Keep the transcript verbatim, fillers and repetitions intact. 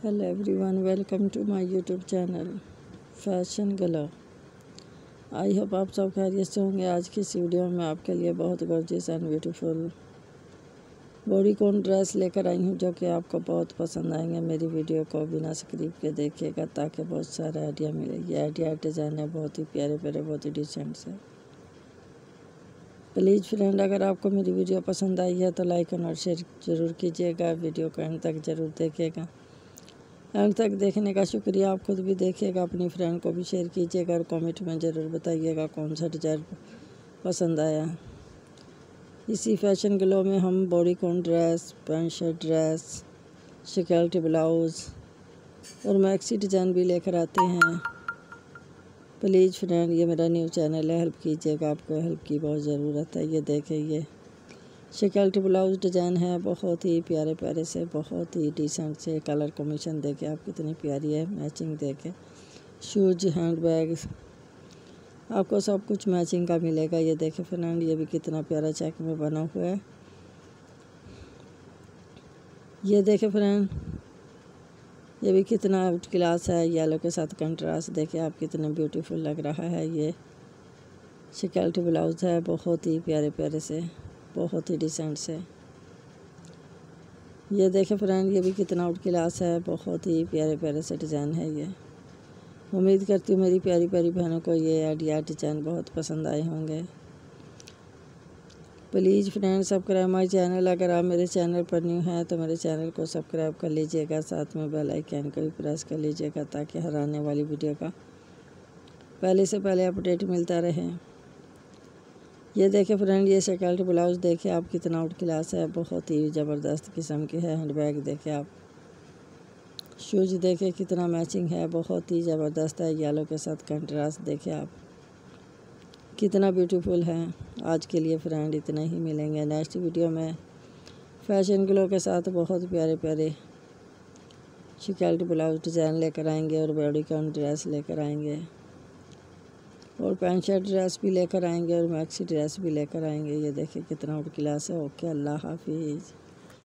Hello everyone, welcome to my YouTube channel Fashion Glow. I hope आप सब खैरियत से होंगे। आज की इस वीडियो में आपके लिए बहुत gorgeous and beautiful bodycon dress लेकर आई हूँ, जो कि आपको बहुत पसंद आएंगे। मेरी वीडियो को बिना स्क्रिप्ट के देखिएगा ताकि बहुत सारा आइडिया मिले। ये आइडिया डिज़ाइन है बहुत ही प्यारे प्यारे, बहुत ही डिसेंट से। प्लीज़ फ्रेंड, अगर आपको मेरी वीडियो पसंद आई है तो लाइक और शेयर ज़रूर कीजिएगा। वीडियो को एंड तक ज़रूर देखिएगा। एंड तक देखने का शुक्रिया। आप खुद भी देखिएगा, अपनी फ्रेंड को भी शेयर कीजिएगा और कमेंट में ज़रूर बताइएगा कौन सा डिज़ाइन पसंद आया। इसी फैशन ग्लो में हम bodycon dress, pant shirt dress, skirt blouse और मैक्सी डिज़ाइन भी लेकर आते हैं। प्लीज़ फ्रेंड, ये मेरा न्यू चैनल है, हेल्प कीजिएगा। आपको हेल्प की बहुत ज़रूरत है। ये देखें, ये स्कर्ट ब्लाउज डिज़ाइन है, बहुत ही प्यारे प्यारे से, बहुत ही डिसेंट से। कलर कॉम्बिनेशन देखें आप कितनी प्यारी है। मैचिंग देखें, शूज, हैंड बैग, आपको सब कुछ मैचिंग का मिलेगा। ये देखें फ्रेंड, ये भी कितना प्यारा चेक में बना हुआ है। ये देखें फ्रेंड, ये भी कितना आउट क्लास है। येलो के साथ कंट्रास्ट देखें आप, कितना ब्यूटीफुल लग रहा है। ये स्कर्ट ब्लाउज है, बहुत ही प्यारे प्यारे से, बहुत ही डिसेंट से। ये देखें फ्रेंड, ये भी कितना आउट क्लास है, बहुत ही प्यारे प्यारे से डिज़ाइन है। ये उम्मीद करती हूँ मेरी प्यारी प्यारी बहनों को ये आइडिया डिज़ाइन बहुत पसंद आए होंगे। Please friend, subscribe my channel. अगर आप मेरे चैनल पर न्यू हैं तो मेरे चैनल को सब्सक्राइब कर लीजिएगा, साथ में बेल आइकन को भी प्रेस कर लीजिएगा ताकि हर आने वाली वीडियो का पहले से पहले अपडेट मिलता रहे। ये देखें फ्रेंड, ये स्कर्ट ब्लाउज देखें आप, कितना आउट क्लास है, बहुत ही ज़बरदस्त किस्म की है। हैंड बैग देखें आप, शूज देखें कितना मैचिंग है, बहुत ही ज़बरदस्त है। येलो के साथ कंट्रास्ट देखें आप, कितना ब्यूटीफुल है। आज के लिए फ्रेंड इतना ही, मिलेंगे नेक्स्ट वीडियो में फैशन ग्लो के साथ बहुत प्यारे प्यारे स्कर्ट ब्लाउज डिज़ाइन लेकर आएंगे और बॉडीकॉन ड्रेस लेकर आएंगे और पैंट शर्ट ड्रेस भी लेकर आएंगे और मैक्सी ड्रेस भी लेकर आएंगे। ये देखिए कितना आउट क्लास है। ओके, अल्लाह हाफिज़।